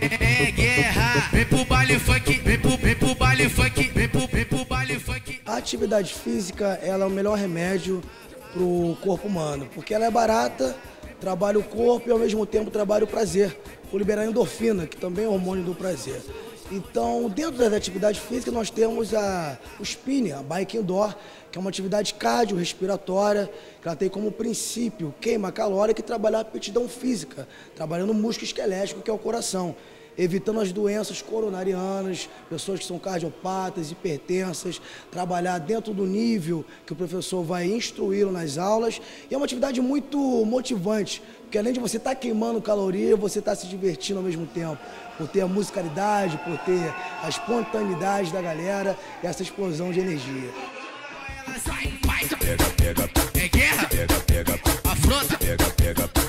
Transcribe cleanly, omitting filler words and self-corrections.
É guerra, vem pro baile funk, vem pro baile funk, vem pro baile funk. A atividade física, ela é o melhor remédio pro corpo humano, porque ela é barata, trabalha o corpo e ao mesmo tempo trabalha o prazer, por liberar endorfina, que também é hormônio do prazer. Então, dentro da atividade física, nós temos o spinning, a bike indoor, que é uma atividade cardiorrespiratória, que ela tem como princípio queima calórica e trabalhar a aptidão física, trabalhando o músculo esquelético, que é o coração, evitando as doenças coronarianas, pessoas que são cardiopatas, hipertensas, trabalhar dentro do nível que o professor vai instruí-lo nas aulas. E é uma atividade muito motivante, porque além de você estar queimando caloria, você está se divertindo ao mesmo tempo, por ter a musicalidade, por ter a espontaneidade da galera e essa explosão de energia. É guerra, afronta.